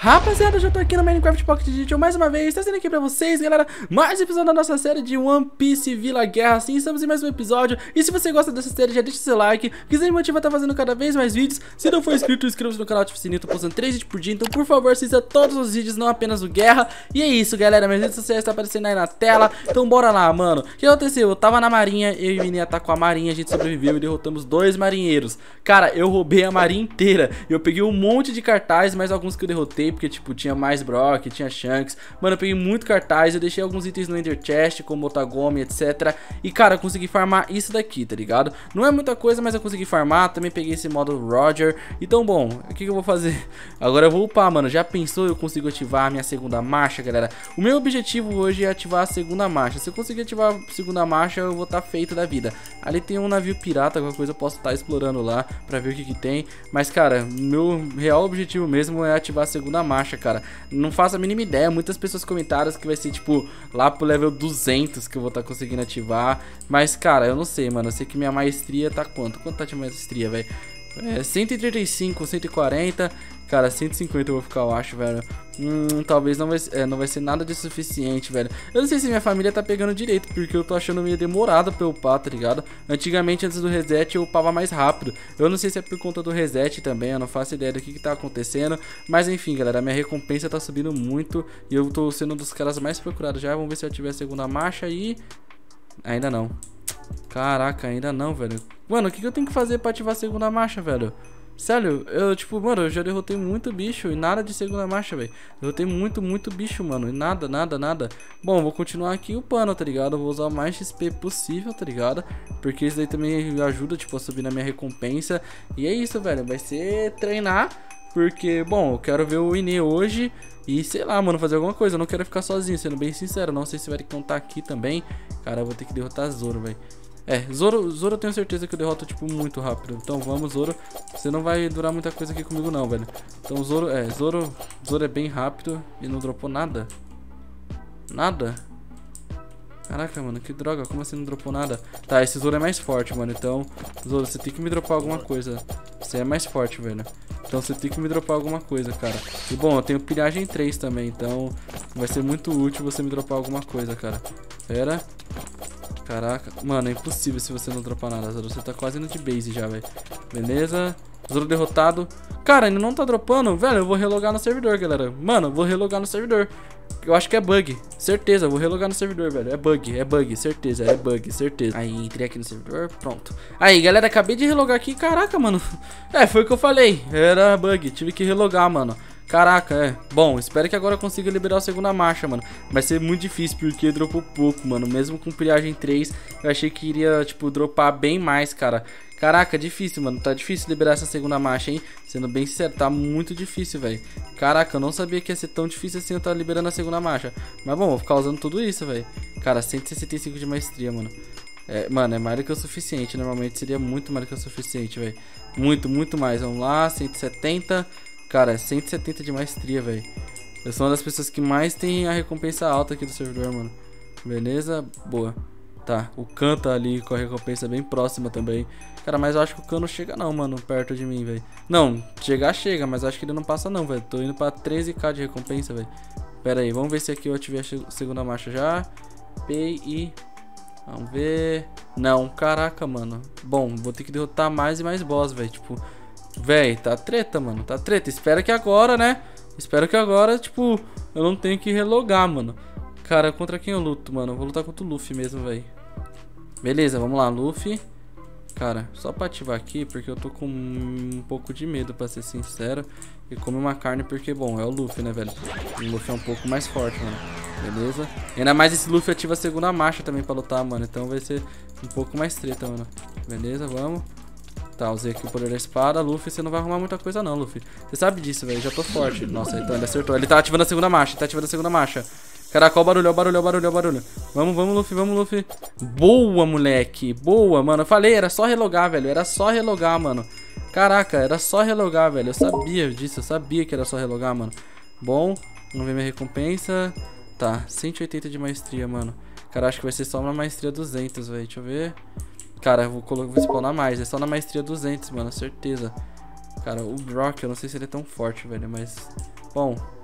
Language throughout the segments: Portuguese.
Rapaziada, eu já tô aqui no Minecraft Pocket Edition mais uma vez, trazendo aqui pra vocês, galera, mais um episódio da nossa série de One Piece Villa Guerra. Sim, estamos em mais um episódio. E se você gosta dessa série, já deixa seu like, porque isso aí me motiva a estar fazendo cada vez mais vídeos. Se não for inscrito, inscreva-se no canal, ative o sininho, tô postando 3 vídeos por dia. Então, por favor, assista todos os vídeos, não apenas o Guerra. E é isso, galera, minhas redes sociais estão aparecendo aí na tela. Então, bora lá, mano. O que aconteceu? Eu tava na marinha, eu e o Mininha tá com a marinha, a gente sobreviveu e derrotamos 2 marinheiros. Cara, eu roubei a marinha inteira. Eu peguei um monte de cartazes, mas alguns que eu derrotei, porque, tipo, tinha mais Brock, tinha Shanks. Mano, eu peguei muito cartaz, eu deixei alguns itens no Ender Chest, como Otagome, etc. E, cara, eu consegui farmar isso daqui, tá ligado? Não é muita coisa, mas eu consegui farmar. Também peguei esse modo Roger. Então, bom, o que eu vou fazer? Agora eu vou upar, mano. Já pensou eu consigo ativar a minha segunda marcha, galera? O meu objetivo hoje é ativar a segunda marcha. Se eu conseguir ativar a segunda marcha, eu vou estar feito da vida. Ali tem um navio pirata, qualquer coisa eu posso estar explorando lá pra ver o que tem. Mas, cara, meu real objetivo mesmo é ativar a segunda marcha, cara. Não faço a mínima ideia. Muitas pessoas comentaram que vai ser, tipo, lá pro level 200 que eu vou estar conseguindo ativar. Mas, cara, eu não sei, mano. Eu sei que minha maestria tá quanto? Quanto tá de maestria, velho? 135, 140. Cara, 150 eu vou ficar, eu acho, velho. Talvez não vai ser nada de suficiente, velho. Eu não sei se minha família tá pegando direito, porque eu tô achando meio demorado pra eu upar, tá ligado? Antigamente, antes do reset, eu upava mais rápido. Eu não sei se é por conta do reset também, eu não faço ideia do que tá acontecendo. Mas enfim, galera, a minha recompensa tá subindo muito e eu tô sendo um dos caras mais procurados já. Vamos ver se eu tiver a segunda marcha e... ainda não. Caraca, ainda não, velho. Mano, o que eu tenho que fazer pra ativar a segunda marcha, velho? Sério, mano, eu já derrotei muito bicho e nada de segunda marcha, velho. Derrotei muito bicho, mano, e nada. Bom, vou continuar aqui upando, tá ligado? Eu vou usar o mais XP possível, tá ligado? Porque isso daí também ajuda, tipo, a subir na minha recompensa. E é isso, velho, vai ser treinar. Porque, bom, eu quero ver o Ine hoje e, sei lá, mano, fazer alguma coisa. Eu não quero ficar sozinho, sendo bem sincero. Não sei se vai contar aqui também. Cara, eu vou ter que derrotar Zoro, velho. Zoro eu tenho certeza que eu derroto, tipo, muito rápido. Então vamos, Zoro. Você não vai durar muita coisa aqui comigo não, velho. Então Zoro é bem rápido e não dropou nada. Nada? Caraca, mano, que droga, como assim não dropou nada? Tá, esse Zoro é mais forte, mano. Então, Zoro, você tem que me dropar alguma coisa. Você é mais forte, velho. Então você tem que me dropar alguma coisa, cara. E bom, eu tenho pilhagem 3 também, então vai ser muito útil você me dropar alguma coisa, cara. Pera. Caraca, mano, é impossível se você não dropar nada, Zoro. Você tá quase indo de base já, velho. Beleza. Zoro derrotado. Cara, ainda não tá dropando. Velho, eu vou relogar no servidor, galera. Mano, eu vou relogar no servidor. Eu acho que é bug. Certeza, eu vou relogar no servidor, velho. É bug, certeza, é bug, certeza. Aí, entrei aqui no servidor, pronto. Aí, galera, acabei de relogar aqui. Caraca, mano. Foi o que eu falei. Era bug, tive que relogar, mano. Caraca, Bom, espero que agora eu consiga liberar a segunda marcha, mano. Vai ser muito difícil porque dropou pouco, mano. Mesmo com pilhagem 3, eu achei que iria, tipo, dropar bem mais, cara. Caraca, difícil, mano. Tá difícil liberar essa segunda marcha, hein? Sendo bem sincero, tá muito difícil, velho. Caraca, eu não sabia que ia ser tão difícil assim eu tá liberando a segunda marcha. Mas bom, vou ficar usando tudo isso, velho. Cara, 165 de maestria, mano. Mano, é mais do que o suficiente. Normalmente seria muito mais do que o suficiente, velho. Muito mais. Vamos lá, 170. Cara, 170 de maestria, velho. Eu sou uma das pessoas que mais tem a recompensa alta aqui do servidor, mano. Beleza? Boa. Tá, o Khan tá ali com a recompensa bem próxima também. Cara, mas eu acho que o Khan não chega não, mano, perto de mim, velho. Não, chega, mas acho que ele não passa não, velho. Tô indo pra 13k de recompensa, velho. Pera aí, vamos ver se aqui eu ativei a segunda marcha já. PI. Vamos ver. Não, caraca, mano. Bom, vou ter que derrotar mais e mais boss, velho. Tipo... véi, tá treta, mano, tá treta. Espero que agora, né? Espero que agora, tipo, eu não tenho que relogar, mano. Cara, contra quem eu luto, mano? Eu vou lutar contra o Luffy mesmo, véi. Beleza, vamos lá, Luffy. Cara, só pra ativar aqui, porque eu tô com um pouco de medo, pra ser sincero. E comer uma carne porque, bom, é o Luffy, né, velho? O Luffy é um pouco mais forte, mano. Beleza? E ainda mais esse Luffy ativa a segunda marcha também pra lutar, mano. Então vai ser um pouco mais treta, mano. Beleza, vamos. Tá, usei aqui o poder da espada. Luffy, você não vai arrumar muita coisa não, Luffy. Você sabe disso, velho, já tô forte. Nossa, então ele acertou. Ele tá ativando a segunda marcha, Caraca, ó o barulho, Vamos, Luffy. Boa, moleque. Boa, mano. Eu falei, era só relogar, velho. Era só relogar, mano. Caraca, era só relogar, velho. Eu sabia disso, eu sabia que era só relogar, mano. Bom, vamos ver minha recompensa. Tá, 180 de maestria, mano. Cara, acho que vai ser só uma maestria 200, velho. Deixa eu ver. Cara, vou spawnar mais. É só na maestria 200, mano, certeza. Cara, o Brock, eu não sei se ele é tão forte, velho, mas... bom,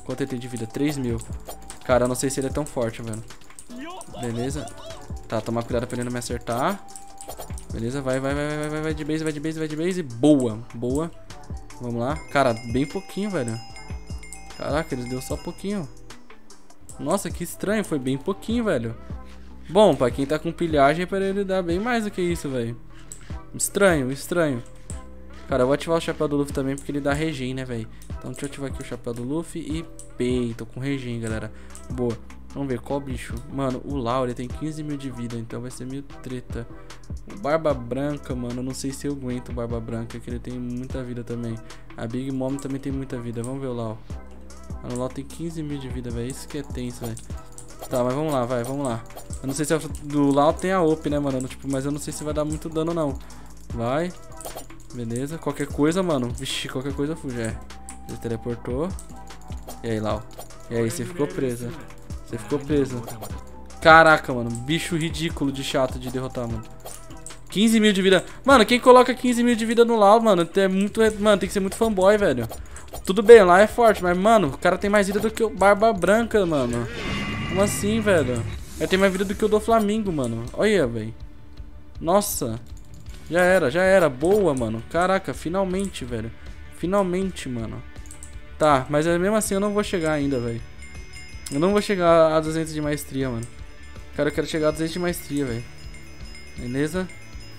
Quanto ele tem de vida? 3.000. Cara, eu não sei se ele é tão forte, velho. Beleza. Tá, tomar cuidado pra ele não me acertar. Beleza, vai de base. Boa, boa. Vamos lá. Cara, bem pouquinho, velho. Caraca, ele deu só pouquinho. Nossa, que estranho, foi bem pouquinho, velho. Bom, pra quem tá com pilhagem, pra ele dar bem mais do que isso, velho. Estranho. Cara, eu vou ativar o chapéu do Luffy também, porque ele dá regen, né, velho. Então deixa eu ativar aqui o chapéu do Luffy e pei, tô com regen, galera. Boa. Vamos ver qual bicho. Mano, o Lau, ele tem 15.000 de vida, então vai ser meio treta. O Barba Branca, mano, eu não sei se eu aguento o Barba Branca, que ele tem muita vida também. A Big Mom também tem muita vida. Vamos ver o Lau. Mano, o Lau tem 15.000 de vida, velho. Isso que é tenso, velho. Tá, mas vamos lá, vamos lá. Eu não sei se a do Lau tem a OP, né, mano? Tipo, mas eu não sei se vai dar muito dano, não. Vai. Beleza. Qualquer coisa, mano. Vixe, qualquer coisa fuge. É. Ele teleportou. E aí, Lau? E aí, você ficou preso. Você ficou preso. Caraca, mano. Bicho ridículo de chato de derrotar, mano. 15.000 de vida. Mano, quem coloca 15.000 de vida no Lau, mano, é muito... Mano, tem que ser muito fanboy, velho. Tudo bem, lá é forte, mas, mano, o cara tem mais vida do que o Barba Branca, mano. Como assim, velho? Ele tem mais vida do que o do Flamingo, mano. Olha, velho. Nossa. Já era. Boa, mano. Caraca, finalmente, velho. Finalmente, mano. Tá, mas mesmo assim eu não vou chegar ainda, velho. Eu não vou chegar a 200 de maestria, mano. Cara, eu quero chegar a 200 de maestria, velho. Beleza?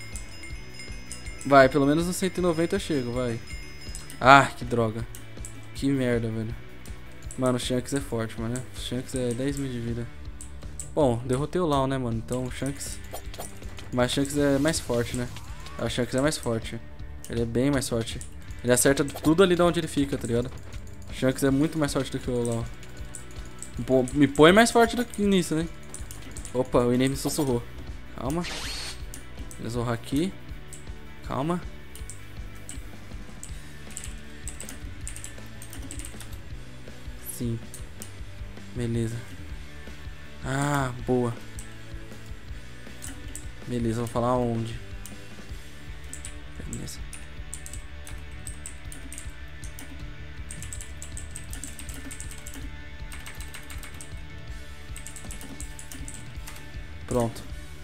Vai, pelo menos no 190 eu chego, vai. Ah, que droga. Que merda, velho. Mano, o Shanks é forte, mano. O Shanks é 10.000 de vida. Bom, derrotei o Lau, né, mano? Então o Shanks... Mas o Shanks é mais forte, né? O Shanks é mais forte. Ele é bem mais forte. Ele acerta tudo ali de onde ele fica, tá ligado? O Shanks é muito mais forte do que o Lau. Me põe mais forte do que nisso, né? Opa, o Inem me sussurrou. Calma. Vou zorrar aqui. Calma. Sim. Beleza. Ah, boa. Beleza, vou falar onde. Beleza. Pronto.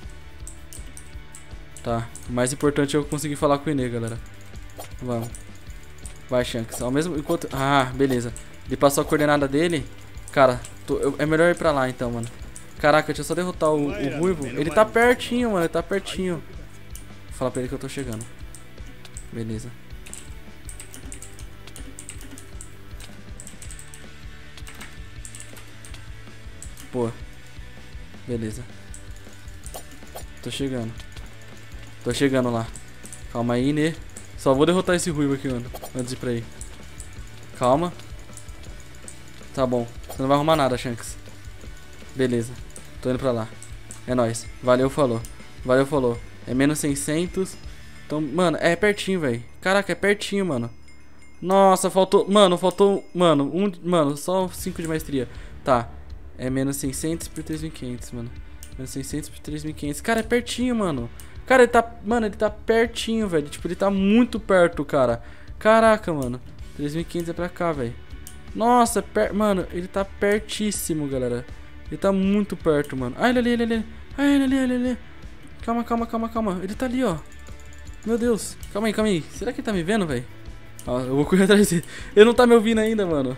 Tá. O mais importante é eu conseguir falar com o Ine, galera. Vamos. Vai, Shanks. Ao mesmo enquanto... Ah, beleza. Ele passou a coordenada dele. Cara, é melhor ir pra lá então, mano. Caraca, deixa eu só derrotar o Ruivo. Ele tá pertinho, mano. Ele tá pertinho. Vou falar pra ele que eu tô chegando. Beleza. Pô. Beleza. Tô chegando. Tô chegando lá. Calma aí, né? Só vou derrotar esse Ruivo aqui, mano. Antes de ir pra aí. Calma. Tá bom. Você não vai arrumar nada, Shanks. Beleza. Tô indo pra lá. É nóis. Valeu, falou. Valeu, falou. É menos 600. Então, mano, é pertinho, velho. Caraca, é pertinho, mano. Nossa, faltou... Mano, faltou... Mano, mano, só 5 de maestria. Tá. É menos 600 por 3.500, mano. Menos 600 por 3.500. Cara, é pertinho, mano. Cara, ele tá... Mano, ele tá pertinho, velho. Tipo, ele tá muito perto, cara. Caraca, mano. 3.500 é pra cá, velho. Nossa, mano, ele tá pertíssimo, galera. Ele tá muito perto, mano. Ah, ele ali. Ah, ele ali. Calma. Ele tá ali, ó. Meu Deus. Calma aí. Será que ele tá me vendo, velho? Ó, eu vou correr atrás dele. Ele não tá me ouvindo ainda, mano.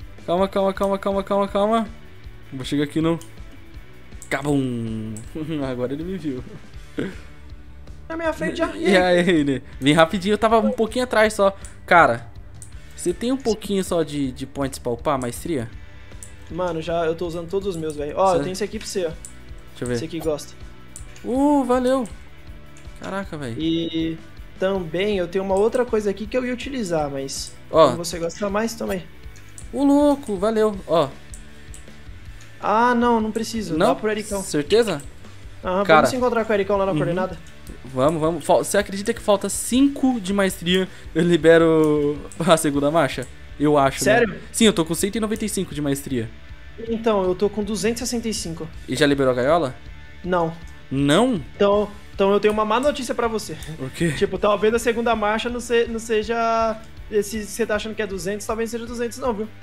Calma. Vou chegar aqui no... Cabum. Agora ele me viu. Na minha frente já. E aí, né? Vim rapidinho, eu tava um pouquinho atrás só. Cara, você tem um pouquinho só de points pra upar, maestria? Mano, já eu tô usando todos os meus, velho. Ó, eu tenho esse aqui pra você, ó. Deixa eu ver. Você que gosta. Valeu. Caraca, velho. E também eu tenho uma outra coisa aqui que eu ia utilizar, mas... Ó. Como você gosta mais, toma aí. Ô, louco, valeu. Ó. Ah, não preciso. Não? Dá pro Ericão. Certeza? Aham, Cara, vamos se encontrar com o Ericão lá na coordenada? Vamos. Você acredita que falta 5 de maestria? Eu libero a segunda marcha? Eu acho. Sério? Né? Sim, eu tô com 195 de maestria. Então, eu tô com 265. E já liberou a gaiola? Não. Não? Então eu tenho uma má notícia pra você. O quê? Tipo, talvez a segunda marcha não seja... Se você tá achando que é 200, talvez seja 200 não, viu?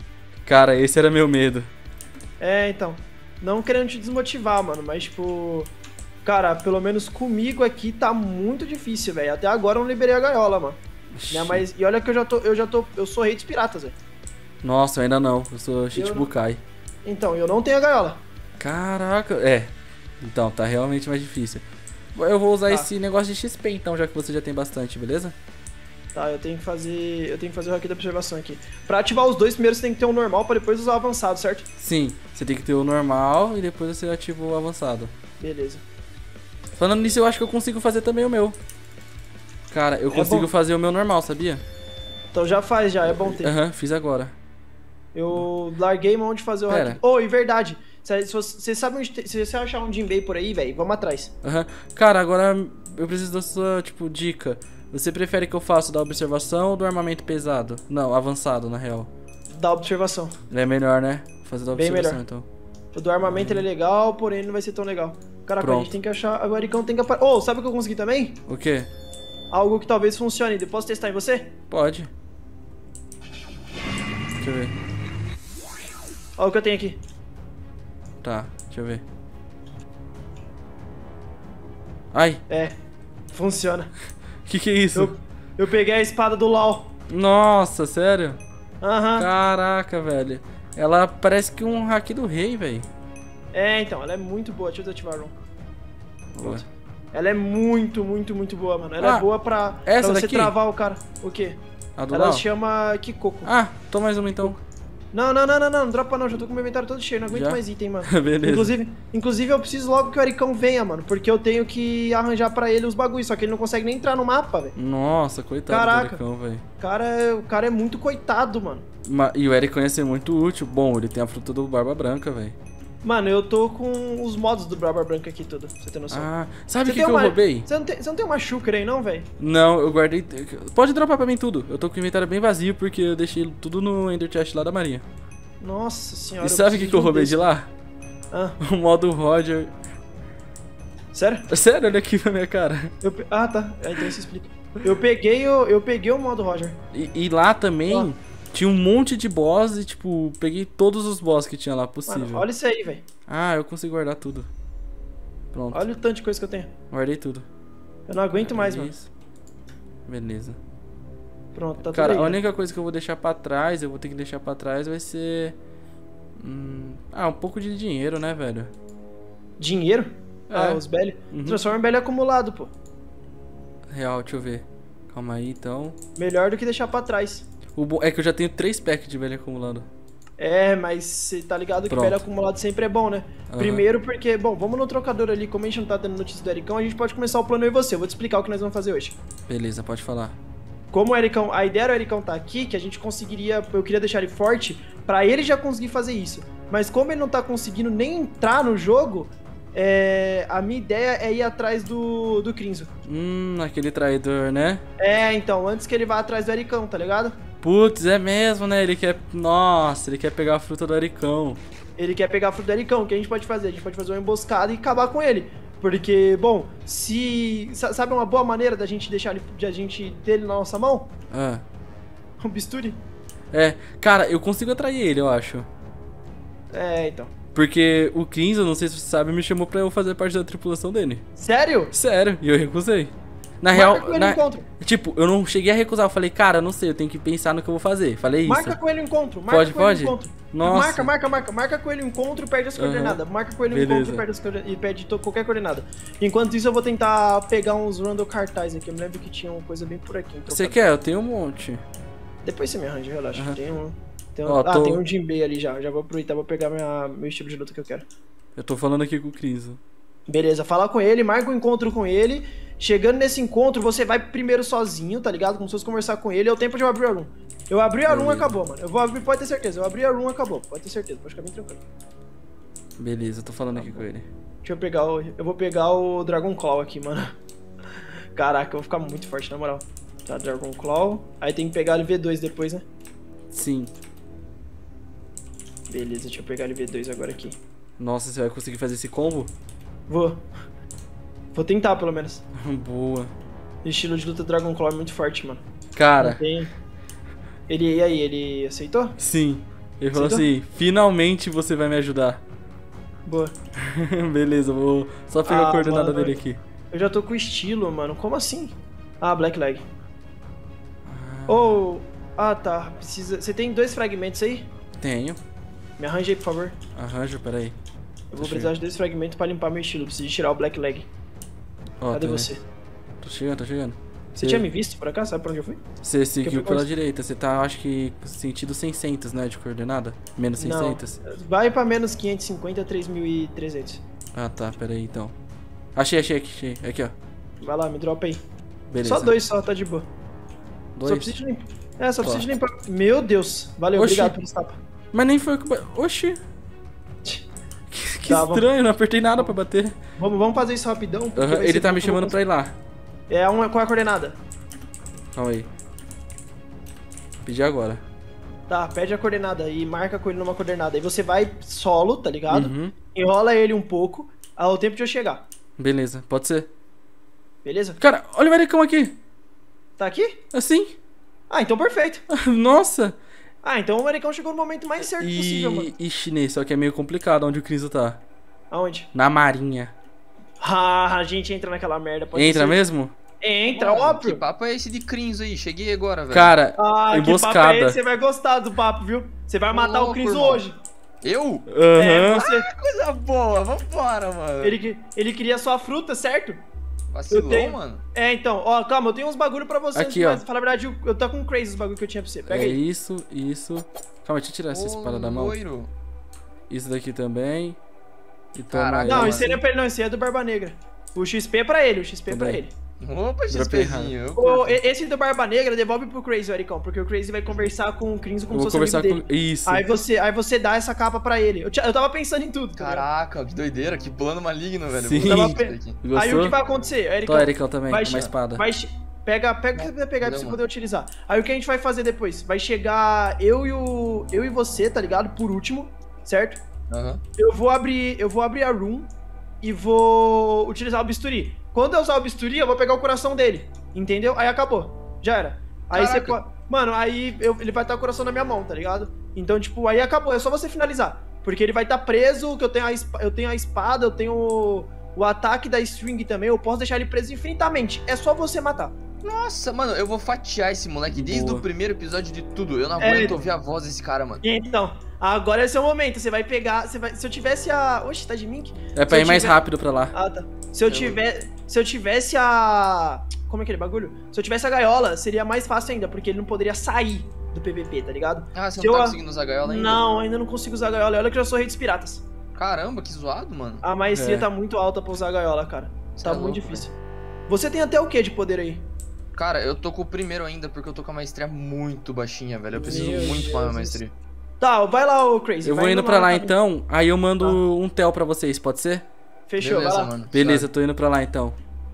Cara, esse era meu medo. É, então. Não querendo te desmotivar, mano, mas tipo... Cara, pelo menos comigo aqui tá muito difícil, velho. Até agora eu não liberei a gaiola, mano. Né, mas, e olha que eu sou rei dos piratas, velho. Nossa, ainda não. Eu sou Shichibukai. Então, eu não tenho a gaiola. Caraca, Então, tá realmente mais difícil. Eu vou usar esse negócio de XP então, já que você já tem bastante, beleza? Tá, eu tenho que fazer o hack da observação aqui. Pra ativar os dois, primeiro você tem que ter um normal pra depois usar o avançado, certo? Sim, você tem que ter o normal e depois você ativa o avançado. Beleza. Falando nisso, eu acho que eu consigo fazer também o meu. Cara, eu consigo fazer o meu normal, sabia? Então já faz, já, é bom ter. Aham, fiz agora. Eu larguei mão de fazer o hack. Oh, e verdade. Se você sabe onde se você achar um Jinbei por aí, velho, vamos atrás. Cara, agora eu preciso da sua, tipo, dica. Você prefere que eu faça da observação ou do armamento pesado? Não, avançado, na real. Da observação. É melhor, né? Fazer da observação, melhor. então. O do armamento ele é legal, porém não vai ser tão legal. Caraca, Pronto. a gente tem que achar... O Ericão tem que aparecer... Oh, sabe o que eu consegui também? O quê? Algo que talvez funcione. Posso testar em você? Pode. Deixa eu ver. Olha o que eu tenho aqui. Tá, deixa eu ver. Ai. Funciona. Que é isso? Eu peguei a espada do LoL. Nossa, sério? Aham. Caraca, velho. Ela parece que um hack do rei, velho. Então, ela é muito boa. Deixa eu desativar, Ron. Ela é muito, muito, muito boa, mano. Ela é boa pra você daqui? travar o cara. O quê? A do Ela LoL? se chama Kikoko. Ah, toma mais uma então. Não, dropa não. Já tô com o meu inventário todo cheio. Não aguento mais item, mano. Beleza. Inclusive, eu preciso logo que o Ericão venha, mano. Porque eu tenho que arranjar pra ele os bagulhos. Só que ele não consegue nem entrar no mapa, velho. Nossa, coitado Caraca. do Ericão, velho. O cara é muito coitado, mano. E o Eric ia ser muito útil. Bom, ele tem a fruta do Barba Branca, velho. Mano, eu tô com os modos do Barba Branca aqui tudo, pra você ter noção. Ah, sabe o que eu roubei? Você não tem uma Shulker aí não, velho? Não, eu guardei... Pode dropar pra mim tudo. Eu tô com o inventário bem vazio porque eu deixei tudo no Ender Chest lá da Marinha. Nossa senhora. E sabe o que eu roubei de lá? O modo Roger. Sério? Sério, olha aqui pra minha cara. Ah, tá. Então isso explica. Eu peguei o modo Roger. E lá também... Tinha um monte de boss e, tipo, peguei todos os boss que tinha lá possível. Mano, olha isso aí, velho. Ah, eu consigo guardar tudo. Pronto. Olha o tanto de coisa que eu tenho. Guardei tudo. Eu não aguento mais, mano. Beleza. Pronto, tá tudo Cara, aí, a única coisa que eu vou deixar pra trás, vai ser... um pouco de dinheiro, né, velho? Dinheiro? Os belly. Transforma em belly acumulado, pô. Real, deixa eu ver. Calma aí, então. Melhor do que deixar pra trás. O bom é que eu já tenho 3 packs de velho acumulando. Mas você tá ligado que velho acumulado sempre é bom, né? Primeiro porque, bom, vamos no trocador ali, como a gente não tá tendo notícia do Ericão, a gente pode começar o plano eu e você. Eu vou te explicar o que nós vamos fazer hoje. Beleza, pode falar. Como o Ericão, a ideia do Ericão tá aqui, que a gente eu queria deixar ele forte, pra ele já conseguir fazer isso. Mas como ele não tá conseguindo nem entrar no jogo, a minha ideia é ir atrás do Crinzo. Aquele traidor, né? Então, antes que ele vá atrás do Ericão, tá ligado? Putz, é mesmo, né? Ele quer... Nossa, ele quer pegar a fruta do Ericão. Ele quer pegar a fruta do Ericão. O que a gente pode fazer? A gente pode fazer uma emboscada e acabar com ele. Porque, bom, sabe uma boa maneira da gente deixar ter ele na nossa mão? Um bisturi? Cara, eu consigo atrair ele, eu acho. Então. Porque o Crinzo, não sei se você sabe, me chamou pra eu fazer parte da tripulação dele. Sério? Sério, e eu recusei. Na Marca real, com ele o encontro. Tipo, eu não cheguei a recusar. Eu falei, cara, não sei, eu tenho que pensar no que eu vou fazer. Falei isso. Marca com ele o encontro. Pode? Nossa. Marca com ele o encontro e perde as coordenadas. Marca com ele o encontro e perde qualquer coordenada. Enquanto isso, eu vou tentar pegar uns random cartaz aqui. Eu me lembro que tinha uma coisa bem por aqui. Você quer? Eu tenho um monte. Depois você me arranja, relaxa. Tem um Jinbei ali já. Já vou aproveitar, vou pegar meu estilo de luta que eu quero. Eu tô falando aqui com o Crinzo. Beleza, fala com ele, marca um encontro com ele. Chegando nesse encontro, você vai primeiro sozinho, tá ligado? Como se fosse conversar com ele. É o tempo de eu abrir a room. Eu abri a room, acabou, mano. Eu vou abrir, pode ter certeza. Eu abri a room, acabou. Pode ter certeza, pode ficar bem tranquilo. Beleza, eu tô falando aqui com ele. Deixa eu pegar eu vou pegar o Dragon Claw aqui, mano. Caraca, eu vou ficar muito forte, na moral. Tá, Dragon Claw. Aí tem que pegar LV2 depois, né? Sim. Beleza, deixa eu pegar LV2 agora aqui. Nossa, você vai conseguir fazer esse combo? Vou tentar, pelo menos. Boa. O estilo de luta Dragon Claw é muito forte, mano. Cara. E aí, ele aceitou? Sim. Ele falou Aceitou? assim, finalmente você vai me ajudar. Boa. Beleza, vou só pegar a coordenada mano, dele aqui. Eu já tô com estilo, mano. Como assim? Ah, Black Leg. Ou... Ah, tá. Precisa... Você tem 2 fragmentos aí? Tenho. Me arranja aí, por favor. Arranjo, peraí. Eu vou precisar de 2 fragmentos pra limpar meu estilo. Eu preciso tirar o Black Leg. Ó, Cadê tô você? Tô chegando, tô chegando. Você tinha me visto por cá? Sabe pra onde eu fui? Você seguiu fui pela com- direita, você tá, acho que, sentido 600, né, de coordenada? Menos 600? Não. Vai pra menos 550, 3.300. Ah, tá, peraí, então. Achei. Aqui, ó. Vai lá, me dropa aí. Beleza. Só 2 só, tá de boa. Só 2? preciso de limpar. É, só Tá. preciso de limpar. Meu Deus. Valeu, Oxi. obrigado pelo tapa. Mas nem foi o que... Oxi. Que Tá, vamos- estranho, não apertei nada pra bater. Vamos fazer isso rapidão. porque Aham, vai ele ser tá me pouco, chamando eu pra ir lá. Qual é a coordenada? Calma aí. Pedi agora. Tá, pede a coordenada e marca com ele numa coordenada. Aí você vai solo, tá ligado? Uhum. Enrola ele um pouco ao tempo de eu chegar. Beleza, pode ser. Beleza? Cara, olha o maricão aqui. Tá aqui? Assim. Ah, então perfeito. Nossa. Ah, então o maricão chegou no momento mais certo possível, mano. E chinês, só que é meio complicado onde o Crinzo tá. Aonde? Na marinha. Ah, a gente entra naquela merda. Pode Entra ser. mesmo? Entra, Mano, óbvio. Que papo é esse de Crinzo aí? Cheguei agora, velho. Cara, Ah, que papo é emboscada. esse? Você vai gostar do papo, viu? Você vai matar o louco, Cris irmão. hoje. Eu? É, Aham. você... Coisa boa, vambora, mano. ele queria sua fruta, certo? Vacilou, eu tenho- mano. É, então, ó, calma, eu tenho uns bagulho pra você. Aqui, mas, ó. falar a verdade, eu tô com crazy os bagulho que eu tinha pra você. Pega É aí. isso. Calma, deixa eu tirar essa espada da mão. Loiro. Isso daqui também. E toma Caraca, aí. Não, mano. esse aí não é pra ele, não, esse aí é do Barba Negra. O XP é pra ele, o XP é pra Também. ele. Opa, Dropei XPzinho. eu Ô, curto. esse do Barba Negra devolve pro Crazy, Ericão, porque o Crazy vai conversar com o Crinzo Eu como se vou fosse conversar amigo com. dele. Isso. Aí você dá essa capa pra ele. Eu tava pensando em tudo. tá ligado? Caraca, que doideira, que plano maligno, velho. Sim. Vou Tava usar pe- isso aqui. Gostou? Aí o que vai acontecer, Ericão? Tô, Ericão também, vai uma espada. Pega o que você puder pegar pra você Valeu, poder mano. utilizar. Aí o que a gente vai fazer depois? Vai chegar eu e você, tá ligado? Por último, certo? Aham. Eu vou abrir a room e vou utilizar o bisturi. Quando eu usar o bisturi, eu vou pegar o coração dele. Entendeu? Aí acabou. Já era. Aí você Caraca. pode. Mano, aí ele vai estar o coração na minha mão, tá ligado? Então, tipo, aí acabou. É só você finalizar. Porque ele vai estar preso, que eu tenho a espada, eu tenho o ataque da string também. Eu posso deixar ele preso infinitamente. É só você matar. Nossa, mano, eu vou fatiar esse moleque desde Boa. o primeiro episódio de tudo. Eu não É. aguento ouvir a voz desse cara, mano. E então, agora é seu momento. Você vai pegar. Se eu tivesse a. Oxe, tá de mink? É pra Se ir eu mais tiver- rápido pra lá. Ah, tá. Se eu tivesse a. Como é aquele bagulho? Se eu tivesse a gaiola, seria mais fácil ainda, porque ele não poderia sair do PVP, tá ligado? Ah, você Se não tá eu- conseguindo usar gaiola ainda? Não, ainda não consigo usar a gaiola. Olha que eu já sou rei dos piratas. Caramba, que zoado, mano. A maestria É. tá muito alta pra usar a gaiola, cara. Cê Tá é muito louco, difícil. Você tem até o que de poder aí? Cara, eu tô com o primeiro ainda, porque eu tô com a maestria muito baixinha, velho. Eu preciso Meu muito pra minha Jesus. maestria. Tá, vai lá, ô Crazy. Eu vai vou indo pra lá no então, aí eu mando Tá. um tel pra vocês, pode ser? Fechou, Beleza, vai lá. mano. Beleza, tô indo pra lá então.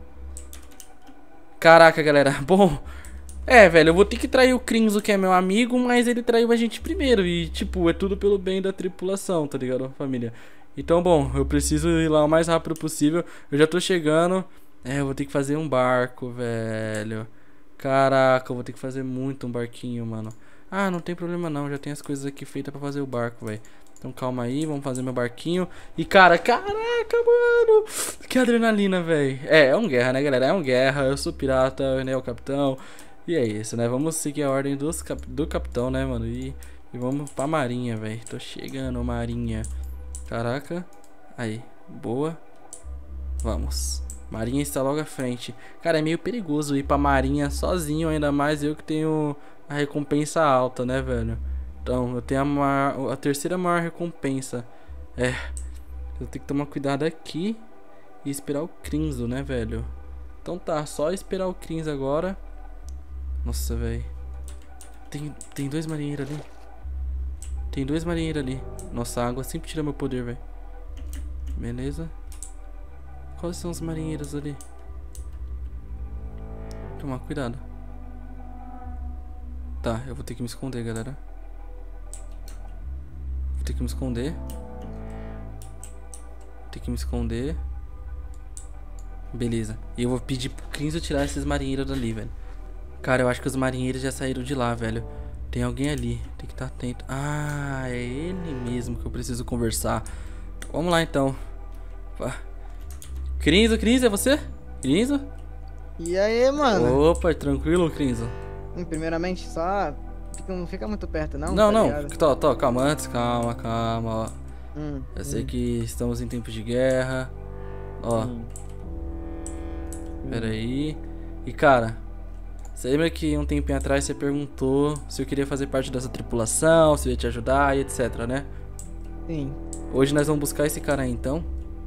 Caraca, galera. Bom, velho, eu vou ter que trair o Crinzo, que é meu amigo, mas ele traiu a gente primeiro. E, tipo, é tudo pelo bem da tripulação, tá ligado, família? Então, bom, eu preciso ir lá o mais rápido possível. Eu já tô chegando. Eu vou ter que fazer um barco, velho. Caraca, eu vou ter que fazer muito um barquinho, mano. Ah, não tem problema não, já tem as coisas aqui feitas pra fazer o barco, velho. Então calma aí, vamos fazer meu barquinho. E cara, caraca, mano, que adrenalina, velho. É um guerra, né, galera? É um guerra, eu sou pirata, né, o capitão. E é isso, né? Vamos seguir a ordem do capitão, né, mano? E vamos pra marinha, velho. Tô chegando, marinha. Caraca. Aí, boa. Vamos. Marinha está logo à frente. Cara, é meio perigoso ir pra marinha sozinho, ainda mais eu que tenho a recompensa alta, né, velho? Então, eu tenho a terceira maior recompensa. Eu tenho que tomar cuidado aqui e esperar o Crinzo, né, velho? Então tá, só esperar o Crinzo agora. Nossa, velho. Tem dois marinheiros ali. Tem dois marinheiros ali. Nossa, a água sempre tira meu poder, velho. Beleza. Quais são os marinheiros ali? Tomar cuidado. Tá, eu vou ter que me esconder, galera. Vou ter que me esconder. Vou ter que me esconder. Beleza. E eu vou pedir pro Crinzo tirar esses marinheiros dali, velho. Cara, eu acho que os marinheiros já saíram de lá, velho. Tem alguém ali, tem que estar atento. Ah, é ele mesmo que eu preciso conversar. Vamos lá então. Crinzo, é você? Crinzo? E aí, mano? Opa, tranquilo, Crinzo? Primeiramente, só... Não fica muito perto, não? Não, ligado? calma antes, calma, ó. Eu sei que estamos em tempos de guerra. Ó. Pera aí. E cara, você lembra que um tempinho atrás você perguntou se eu queria fazer parte dessa tripulação, se eu ia te ajudar e etc, né? Sim. Hoje nós vamos buscar esse cara aí, então?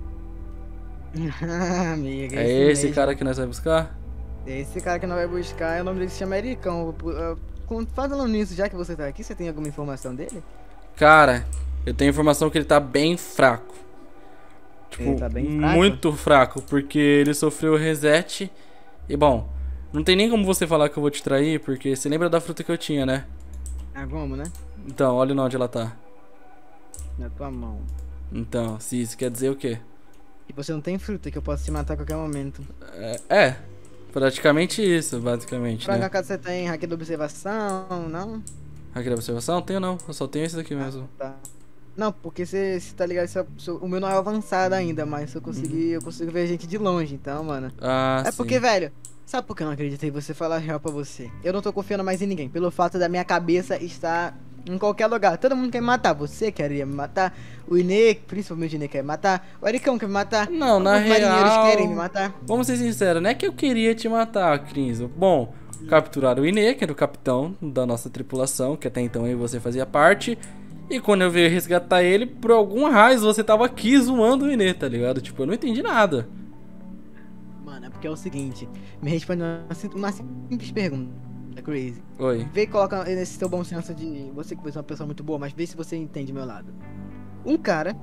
Amiga, É esse mesmo. cara que nós vamos buscar? Esse cara que nós vai buscar, o nome dele se chama Ericão. Falando nisso, já que você tá aqui, você tem alguma informação dele? Cara, eu tenho informação que ele tá bem fraco. Tipo, Ele tá bem fraco? muito fraco, porque ele sofreu reset. E bom, não tem nem como você falar que eu vou te trair, porque você lembra da fruta que eu tinha, né? Ah, como, né? Então, olha onde ela tá. Na tua mão. Então, se isso quer dizer o quê? E você não tem fruta que eu posso te matar a qualquer momento. Praticamente isso, basicamente, Por né? acaso você tem hack da observação, não? Aqui da observação? Tenho não, eu só tenho esse daqui mesmo. Tá. Não, porque você tá ligado, o meu não é avançado ainda, mas se eu conseguir, eu consigo ver a gente de longe, então, mano. Ah, É sim. porque, velho, sabe por que eu não acreditei em você falar a real pra você? Eu não tô confiando mais em ninguém, pelo fato da minha cabeça estar em qualquer lugar. Todo mundo quer me matar, você queria me matar, o Inê, principalmente o Inê quer me matar, o Ericão quer me matar, Não, na os marinheiros real, querem me matar. vamos ser sinceros, não é que eu queria te matar, Crinzo. Bom, capturaram o Inê, que era o capitão da nossa tripulação, que até então eu e você fazia parte. E quando eu veio resgatar ele, por algum raio você tava aqui zoando o Inê, tá ligado? Tipo, eu não entendi nada. Mano, é porque é o seguinte, me responde uma simples pergunta, Crazy. Oi. Vê e coloca nesse seu bom senso de você que é uma pessoa muito boa, mas vê se você entende meu lado. Um cara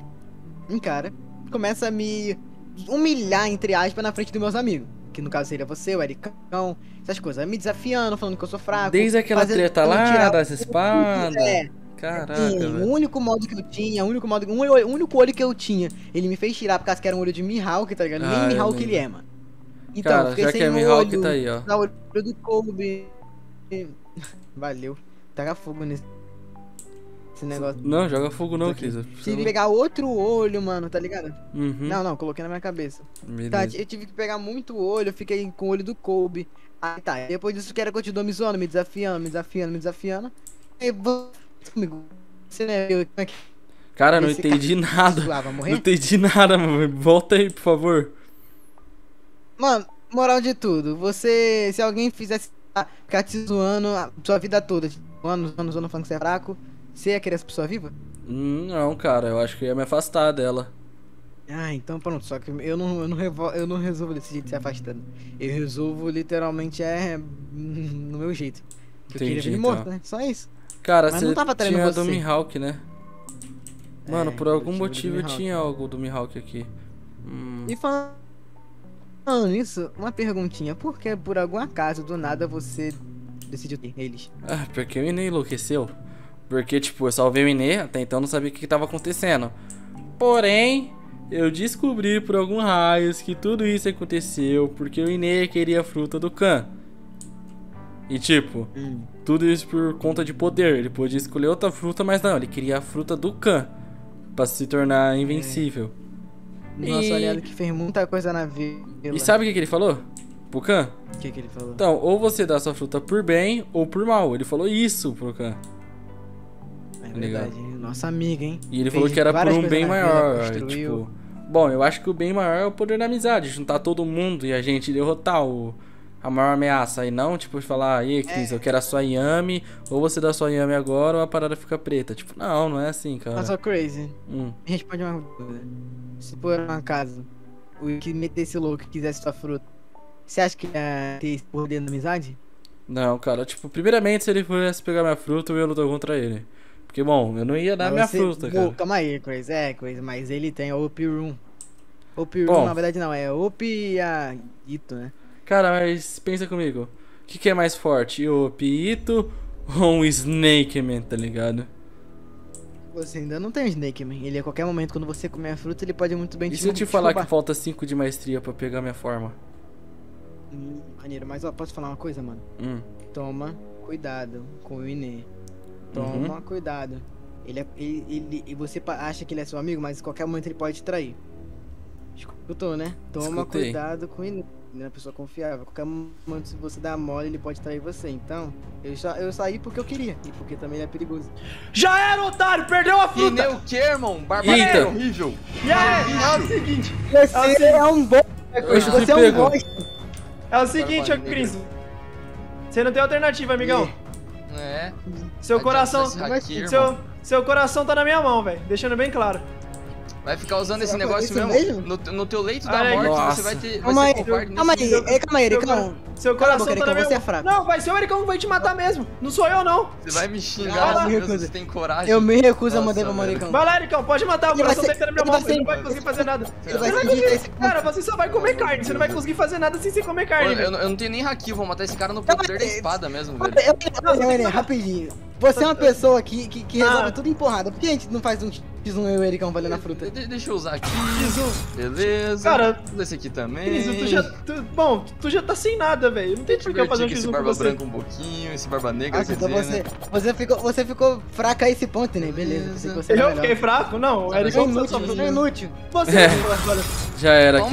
começa a me humilhar, entre aspas, na frente dos meus amigos. Que no caso seria você, o Ericão, essas coisas. Me desafiando, falando que eu sou fraco. Desde aquela treta lá, tirar das espadas. Caraca, sim, velho. o único modo que eu tinha, o único olho que eu tinha, ele me fez tirar por causa que era um olho de Mihawk, tá ligado? Ah, Nem eu Mihawk ele lembro. é, mano. Então, Cara, fiquei já sem que é um Mihawk, olho, tá aí, ó. na olho do Kobe. Valeu. Taca fogo nesse negócio. Não, joga fogo não, Aqui. Cris. Tive que pegar outro olho, mano, tá ligado? Uhum. Não, coloquei na minha cabeça. Beleza. Tá, eu tive que pegar muito olho, eu fiquei com o olho do Kobe. Aí tá, depois disso que era continuou me zoando, me desafiando. Aí você comigo. Você não é eu, como é que Cara, não esse entendi nada. lá, vai Não morrer? entendi nada, mano. Volta aí, por favor. Mano, moral de tudo, você, se alguém fizesse ficar te zoando a sua vida toda, te zoando, falando que você é fraco, você ia querer essa pessoa viva? Não, cara, eu acho que eu ia me afastar dela. Ah, então pronto, só que eu não resolvo desse jeito se afastando. Eu resolvo literalmente no meu jeito. Eu queria Entendi, ver ele então. morto, né? Só isso. Cara, Mas você não tava traindo tinha você. do Mihawk, né? Mano, por eu algum tive do motivo eu Mihawk. tinha algo do Mihawk aqui. E falando nisso, uma perguntinha. Por que por algum acaso do nada você decidiu ter eles? Ah, porque o Inê enlouqueceu. Porque, tipo, eu salvei o Inê, até então não sabia o que tava acontecendo. Porém, eu descobri por algum raios que tudo isso aconteceu porque o Inê queria a fruta do Khan. E tipo, tudo isso por conta de poder. Ele podia escolher outra fruta, mas não, ele queria a fruta do Khan pra se tornar invencível. Nossa, aliado que fez muita coisa na vida. E sabe o que ele falou? Pro Khan? O que ele falou? Então, ou você dá sua fruta por bem ou por mal. Ele falou isso pro Khan. É ligado? verdade, nossa amiga, hein? E ele Fez falou que era por várias um coisas bem na vida, maior. construiu. Tipo, bom, eu acho que o bem maior é o poder da amizade. Juntar todo mundo e a gente derrotar a maior ameaça. E não, tipo, falar, e aí, Cris, eu quero a sua Yami. Ou você dá a sua Yami agora ou a parada fica preta. Tipo, não é assim, cara. Mas só crazy. Hum. Me responde uma dúvida. Se por um acaso o que metesse louco e quisesse sua fruta, você acha que ia ter esse poder na amizade? Não, cara, tipo, primeiramente, se ele fosse pegar minha fruta, eu ia lutar contra ele. Porque, bom, eu não ia dar Mas minha você- fruta, Pô, cara. calma aí, Crazy. É, Crazy, mas ele tem a OP Room. OP Bom. Room, na verdade, não, é OP e a Ito, né? Cara, mas pensa comigo. O que é mais forte? O Piito ou um Snake Man, tá ligado? Você ainda não tem o Snake Man. Ele a qualquer momento, quando você comer a fruta, ele pode muito bem E se eu te falar roubar. que falta 5 de maestria pra pegar minha forma? Maneiro, mas ó, posso falar uma coisa, mano? Hum. Toma cuidado com o Inê. Toma cuidado. E você acha que ele é seu amigo, mas em qualquer momento ele pode te trair. Escutou, né? Toma Escutei. cuidado com ele. Ele é uma pessoa confiável. Qualquer momento, se você dá mole, ele pode trair você. Então, eu saí porque eu queria. E porque também ele é perigoso. Já era, otário! Perdeu a Que fruta! nem o que, irmão? Barba Eita. é horrível. E aí, é o seguinte. Você é um bom. Hoje Você te é um pegou. bosta. É o seguinte, ô Barba Cris. Você não tem alternativa, amigão. É. Seu Adianta coração. esse aqui, irmão. Seu coração tá na minha mão, velho. Deixando bem claro. Vai ficar usando esse Vai negócio fazer mesmo? isso No teu leito da Olha aí. morte, Nossa. você vai ter. Calma Vai aí, ser covarde calma nesse aí. Calma aí, Ericão. Seu Cala a coração boca, tá na Ericão, minha você é mão. fraco. Não, vai ser o Ericão que vai te matar mesmo. Não sou eu, não. Você vai me Ah, xingar, me meu, recuso. você tem coragem. Eu me recuso a Nossa, mandar pro velho. Ericão. Vai lá, Ericão, pode matar. O Ele vai coração ser- tá aqui na minha ele mão. vai Você ser- não vai conseguir fazer nada. Ele vai Você não se vai digitar conseguir. esse Cara, você só vai comer carne. Você não vai conseguir fazer nada sem você comer carne, Eu, velho. eu não tenho nem haki, vou matar esse cara no Calma poder da aí. espada mesmo, velho. Rapidinho. Você é uma pessoa que resolve Ah. tudo em porrada. Por que a gente não faz um X1 eu e o Ericão valendo a fruta? Deixa eu usar aqui. Jesus. Beleza. Cara, Usa esse aqui também. Cris, bom, tu já tá sem nada, velho. Não tem por que eu fazer um Divertir X1 esse com barba você. branca um pouquinho, esse barba negra, Nossa, quer então dizer, você ficou fraca a esse ponto, né? Beleza. Beleza. Pensei que você era Eu melhor. fiquei fraco? Não, o Tá, Ericão mas só Inútil, inútil. Você É. olha. Já era né? aqui.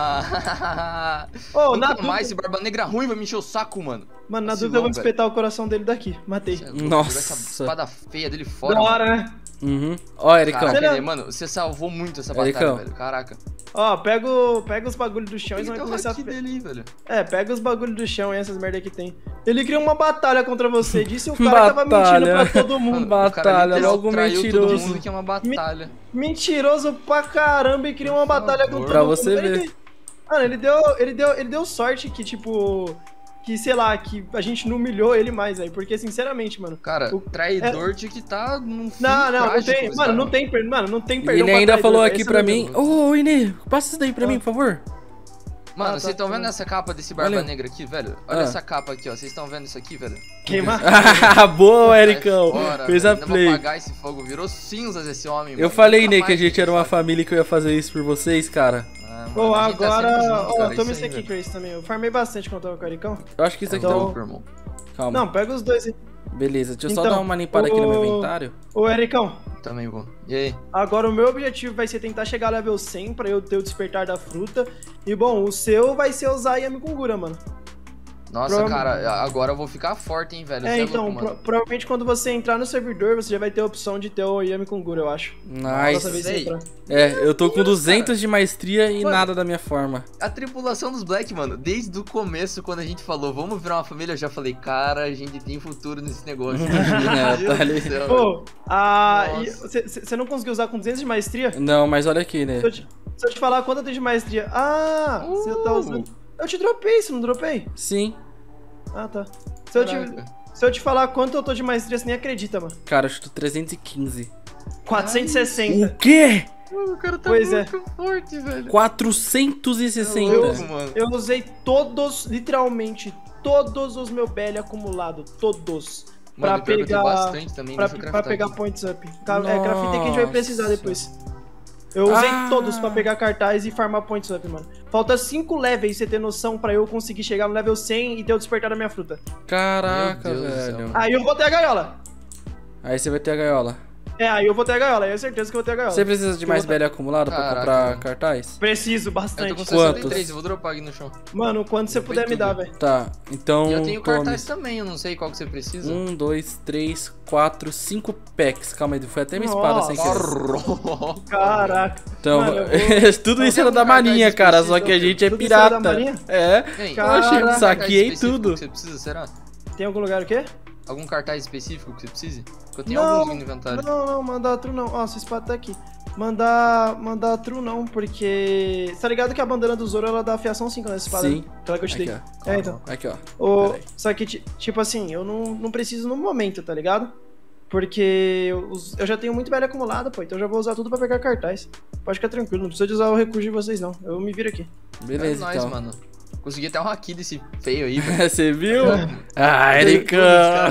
Toma! Ô, na Nunca dúvida, mais esse barba negra ruim vai me encher o saco, mano. mano, na Vacilão, dúvida eu vou velho. espetar o coração dele daqui. Matei. Cê é louco, Nossa. jogar essa espada feia dele fora. Da mano. hora, né? Uhum. Ó, Ericão. Caraca, Você não- mano, você salvou muito essa batalha, Ericão. velho. Caraca. Ó, pega os bagulhos do chão e Tem vai que ter o começar a... haki dele aí, velho. É, pega os bagulhos do chão e essas merda que tem. Ele criou uma batalha contra você. Disse o cara que tava mentindo pra todo mundo. Mano, o cara Batalha, literal logo traiu todo mentiroso. mundo que é uma batalha. Mentiroso pra caramba e criou uma batalha favor. contra Pra todo você mundo. ver. Mano, ele deu sorte que, tipo... Que, sei lá, que a gente não humilhou ele mais, aí. Porque, sinceramente, mano... Cara, O- traidor tinha que tá num fim Não trágico, tem... esse Mano, cara. não tem E perdão ele pra ainda traidor, falou velho, aqui esse pra é o mim. nível. Ô, Inê, passa isso daí pra mim, por favor. Mano, Ah, tá, vocês estão tá vendo bom. essa capa desse barba Valeu. negra aqui, velho? Olha Ah. essa capa aqui, ó. Vocês estão vendo isso aqui, velho? Queimar. Ah, boa, Ericão. Sai fora, Fez velho. a Não play. vou apagar esse fogo. Virou cinzas esse homem, Eu mano. falei, Nunca Inê, que a mais gente era uma sabe. família que eu ia fazer isso por vocês, cara. Ah, mano, Pô, a gente tá agora... sempre junto, Ó, cara, toma isso esse aí, aqui, velho. Chris, também. Eu farmei bastante quando eu tava com o Ericão. Eu acho que isso aqui Então- tá... Louco, irmão. Calma. Não, pega os dois aí. Beleza, deixa eu só Então, dar uma limpada aqui no meu o- inventário. Ô, Ericão, Também vou. E aí? agora o meu objetivo vai ser tentar chegar a level 100 pra eu ter o despertar da fruta. E, bom, o seu vai ser usar Yami Kungura, mano. Nossa, Prova- cara, agora eu vou ficar forte, hein, velho. É, Cê então, louco, mano. provavelmente quando você entrar no servidor, você já vai ter a opção de ter o Yami Kungura, eu acho. Dessa vez Sei. você entrar. É, eu tô com 200 de maestria e Mano. nada da minha forma. A tripulação dos Black, mano, desde o começo, quando a gente falou, vamos virar uma família, eu já falei, cara, a gente tem futuro nesse negócio. É, Meu tá Deus ali. do céu, velho. Pô, Nossa. você não conseguiu usar com 200 de maestria? Não, mas olha aqui, né? Se eu te falar quanto eu tenho de maestria. Ah, você tá usando. Eu te dropei, você não dropei? Sim. Ah, tá. Caraca. Se eu te falar quanto eu tô de maestria, você nem acredita, mano. Cara, eu chuto 315. 460. O quê? O cara tá Pois é. muito forte, velho. 460. Louco, mano. Eu usei todos, literalmente, todos os meus belly acumulados. Todos. Mano, Pra pior que eu tenho pegar. bastante também, Pra, deixa eu pra craftar pegar aqui. points up. É grafite que a gente vai precisar Nossa. depois. Eu usei Ah. todos pra pegar cartaz e farmar points up, mano. Falta 5 levels, você ter noção, pra eu conseguir chegar no level 100 e ter o despertar da minha fruta. Caraca, Meu Deus do céu. velho. Aí eu vou ter a gaiola. Aí você vai ter a gaiola. É, aí eu vou ter a gaiola, aí é certeza que eu vou ter a gaiola. Você precisa de Eu mais vou ter- velho acumulado pra Caraca, comprar mano. cartaz? Preciso, Eu tô bastante. com Quantos? 63, eu vou dropar aqui no chão. Mano, quando você puder me dar, velho. Tá, então. E eu tenho tome. cartaz também, eu não sei qual que você precisa. 1, 2, 3, 4, 5 packs. Calma aí, foi até minha espada sem Nossa. querer. Caraca. Então, Mano, eu vou- tudo isso Algum era da cartaz marinha, cara, só específico? que a gente é Tudo isso era da pirata. marinha? É, Hein, eu achei, Caraca. saquei específico tudo. que você precisa, será? Tem algum lugar o quê? Algum cartaz específico que você precise? Porque eu tenho Não, alguns no inventário. Não, mandar true não. Ó, sua espada tá aqui. Mandar true não, porque... Você tá ligado que a bandana do Zoro, ela dá afiação 5 nessa espada? Sim. Aquela que eu te dei. Aqui, ó. É, então. Aqui, ó. O... Peraí. Só que, tipo assim, eu não preciso no momento, tá ligado? Porque eu já tenho muito velho acumulado, pô. Então eu já vou usar tudo pra pegar cartaz. Pode ficar tranquilo, não precisa de usar o recurso de vocês, não. Eu me viro aqui. Beleza, é nóis, então. mano. Consegui até um haki desse feio aí, velho. Você viu? Ah, Tudo, Ericão.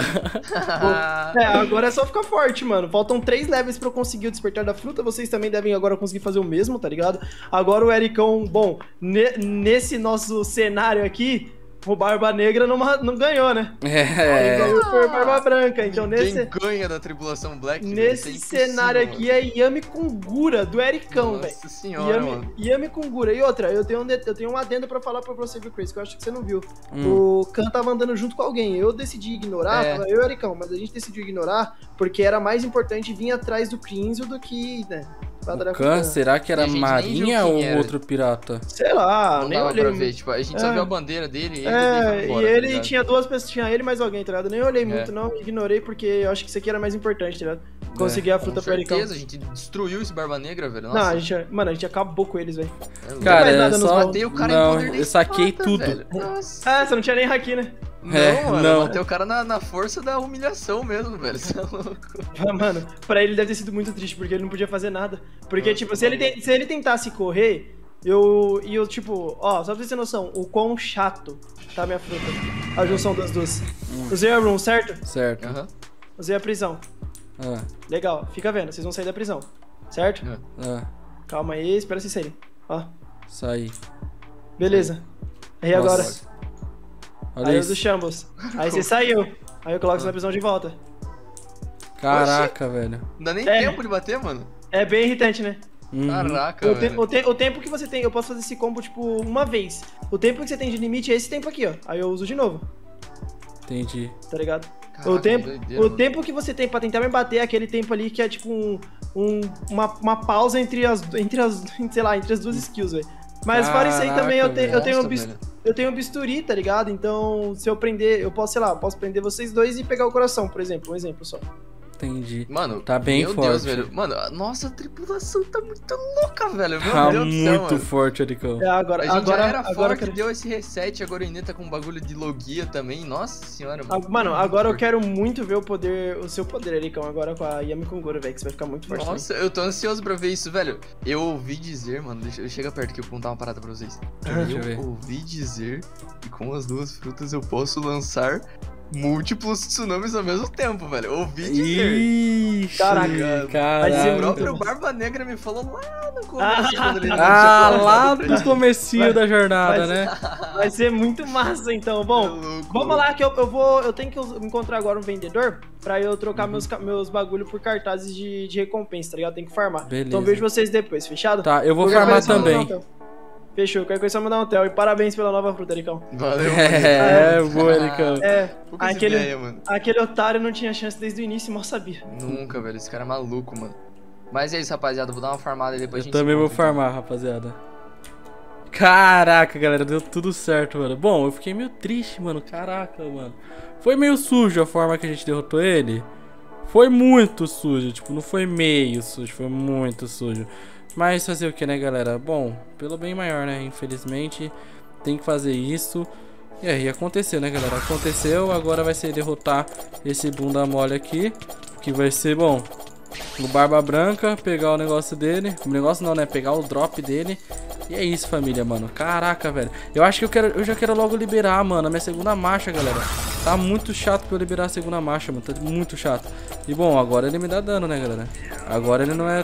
É, agora é só ficar forte, mano. Faltam 3 levels pra eu conseguir o despertar da fruta. Vocês também devem agora conseguir fazer o mesmo, tá ligado? Agora o Ericão, bom, nesse nosso cenário aqui, o Barba Negra não ganhou, né? Quem ganhou foi o Barba Branca. Então Quem ganha da tripulação Black, nesse cenário aqui é Yami Kungura, do Ericão, velho. Nossa senhora, mano. Yami Kungura. E outra, eu tenho um adendo pra falar pra você, viu, Chris, que eu acho que você não viu. O Khan tava andando junto com alguém. Eu decidi ignorar, eu e o Ericão, mas a gente decidiu ignorar porque era mais importante vir atrás do Crinzio do que, né? O Khan, será que era Marinha ou outro pirata? Sei lá, não nem dava olhei. Pra ver. Tipo, a gente só viu a bandeira dele e ele tinha duas pessoas, tinha ele e mais alguém, tá ligado? Nem olhei muito, não, ignorei porque eu acho que isso aqui era mais importante, tá ligado? Conseguir a fruta pro Ericão. Com certeza, a gente destruiu esse Barba Negra, velho. Nossa. Não, a gente acabou com eles, velho. Cara, nada só... matei o cara não, em poder da eu saquei espada, tudo. Velho. Nossa. Você não tinha nem haki, né? Não, não. Eu matei o cara na força da humilhação mesmo, velho. Você é louco. Mano, pra ele deve ter sido muito triste, porque ele não podia fazer nada. Porque, tipo, se ele tentasse correr, eu, tipo, ó, só pra você ter noção, o quão chato tá a minha fruta. A junção das duas. Usei a room, certo? Certo. Usei a prisão. Legal, fica vendo, vocês vão sair da prisão, certo? Calma aí, espera vocês saírem. Ó. Saí. Beleza. Aí agora. Olha aí eu isso. uso Shambles. Aí você saiu. Aí eu coloco você na prisão de volta. Caraca, velho. Não dá nem tempo de bater, mano. É bem irritante, né? Caraca, velho. O tempo que você tem, eu posso fazer esse combo, tipo, uma vez. O tempo que você tem de limite é esse tempo aqui, ó. Aí eu uso de novo. Entendi. Tá ligado? Caraca, o tempo que você tem pra tentar me bater é aquele tempo ali que é tipo uma pausa entre as duas skills, velho. Mas fora isso aí também eu tenho um bisturi, tá ligado? Então, se eu prender, eu posso prender vocês dois e pegar o coração, por exemplo. Um exemplo só. Entendi. Mano, tá bem forte. Meu Deus, velho. Mano, a nossa tripulação tá muito louca, velho. Meu tá Deus do céu, muito forte, Ericão. A gente já era forte, deu esse reset, agora o Inê tá com um bagulho de logia também. Nossa senhora, mano. Mano, agora eu quero muito ver o seu poder, Ericão, agora com a Yami Kungura, velho, que você vai ficar muito forte. Nossa, eu tô ansioso pra ver isso, velho. Eu ouvi dizer, mano, deixa eu chegar perto que eu vou contar uma parada pra vocês. Eu ouvi dizer que com as duas frutas eu posso lançar múltiplos tsunamis ao mesmo tempo, velho. Ouvi dizer. Ixi, caraca. O próprio Barba Negra me falou lá no começo. Quando ele lá no comecinho da jornada, né? Vai ser muito massa, então. Bom, vamos lá que eu tenho que encontrar agora um vendedor pra eu trocar meus bagulho por cartazes de recompensa, tá ligado? Tem que farmar. Beleza. Então vejo vocês depois, fechado? Tá, eu vou farmar também. Fechou, qualquer coisa só mandar um tel. E parabéns pela nova fruta, Ericão. Valeu, boa, Ericão. Aquele otário não tinha chance desde o início, mal sabia. Nunca, velho. Esse cara é maluco, mano. Mas é isso, rapaziada. Vou dar uma farmada e depois a gente também vou farmar, rapaziada. Caraca, galera. Deu tudo certo, mano. Bom, eu fiquei meio triste, mano. Caraca, mano. Foi meio sujo a forma que a gente derrotou ele. Foi muito sujo. Tipo, não foi meio sujo. Foi muito sujo. Mas fazer o que, né, galera? Bom, pelo bem maior, né? Infelizmente, tem que fazer isso. E aí, aconteceu, né, galera? Aconteceu, agora vai ser derrotar esse bunda mole aqui. Que vai ser, bom, o Barba Branca, pegar o negócio dele. O negócio não, né? Pegar o drop dele. E é isso, família, mano. Caraca, velho. Eu acho que eu já quero logo liberar, mano, a minha segunda marcha, galera. Tá muito chato pra eu liberar a segunda marcha, mano. Tá muito chato. E, bom, agora ele me dá dano, né, galera? Agora ele não é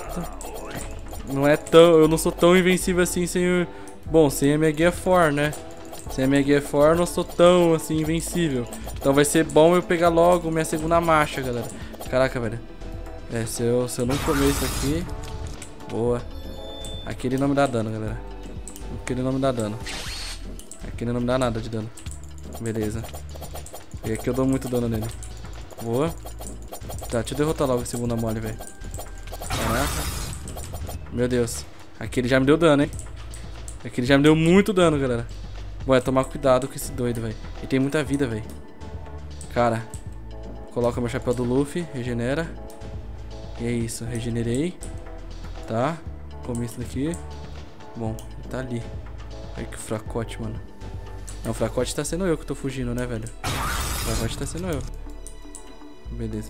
tão... Eu não sou tão invencível assim sem... Bom, sem a minha guia for, né? Sem a minha guia for, eu não sou tão, assim, invencível. Então vai ser bom eu pegar logo minha segunda marcha, galera. Caraca, velho. Se eu não comer isso aqui... Boa. Aquele não me dá dano, galera. Aquele não me dá dano. Aquele não me dá nada de dano. Beleza. E aqui eu dou muito dano nele. Boa. Tá, deixa eu derrotar logo esse bunda mole, velho. Caraca. Meu Deus. Aquele já me deu dano, hein? Aquele já me deu muito dano, galera. Bom, é tomar cuidado com esse doido, velho. Ele tem muita vida, velho. Cara. Coloca meu chapéu do Luffy. Regenera. E é isso. Regenerei. Tá. Comi isso daqui. Bom, ele tá ali. Olha que fracote, mano. Não, o fracote tá sendo eu que tô fugindo, né, velho? O fracote tá sendo eu. Beleza.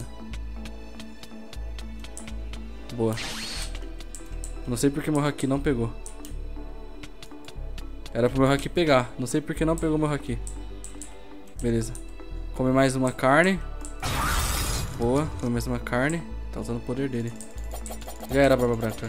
Boa. Não sei porque meu haki não pegou. Era pro meu haki pegar. Não sei porque não pegou meu haki. Beleza. Come mais uma carne. Boa. Come mais uma carne. Tá usando o poder dele. Já era a Barba Branca.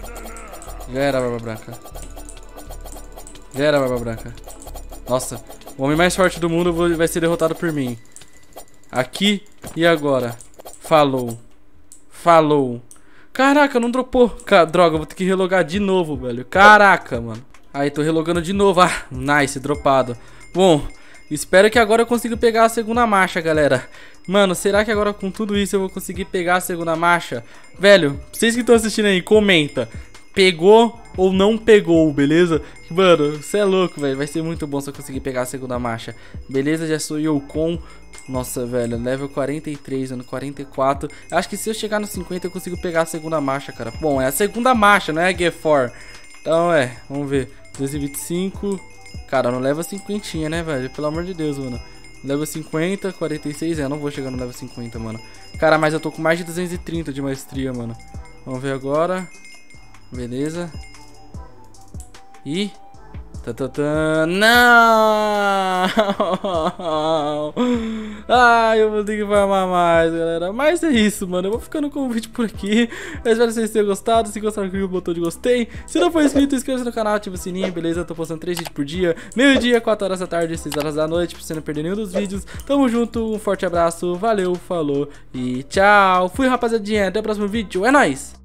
Já era a Barba Branca. Já era a Barba Branca. Nossa. O homem mais forte do mundo vai ser derrotado por mim. Aqui e agora. Falou. Falou. Caraca, não dropou. Droga, eu vou ter que relogar de novo, velho. Caraca, mano. Aí, tô relogando de novo. Ah, nice, dropado. Bom, espero que agora eu consiga pegar a segunda marcha, galera. Mano, será que agora com tudo isso eu vou conseguir pegar a segunda marcha? Velho, vocês que estão assistindo aí, comenta. Pegou ou não pegou, beleza? Mano, você é louco, velho. Vai ser muito bom se eu conseguir pegar a segunda marcha. Beleza, já sou eu com... Nossa, velho, level 43, ano 44. Acho que se eu chegar no 50 eu consigo pegar a segunda marcha, cara. Bom, é a segunda marcha, não é a G4. Então, vamos ver. 225. Cara, não leva 50, né, velho? Pelo amor de Deus, mano. Level 50, 46. Eu não vou chegar no level 50, mano. Cara, mas eu tô com mais de 230 de maestria, mano. Vamos ver agora. Beleza. E... Não! Ai, eu vou ter que farmar mais, galera. Mas é isso, mano. Eu vou ficando com o vídeo por aqui. Eu espero que vocês tenham gostado. Se gostaram, clique no botão de gostei. Se não for inscrito, inscreva-se no canal, ativa o sininho, beleza? Eu tô postando 3 vídeos por dia. Meio-dia, 4 horas da tarde, 6 horas da noite, pra você não perder nenhum dos vídeos. Tamo junto, um forte abraço. Valeu, falou e tchau. Fui, rapaziadinha. Até o próximo vídeo. É nóis!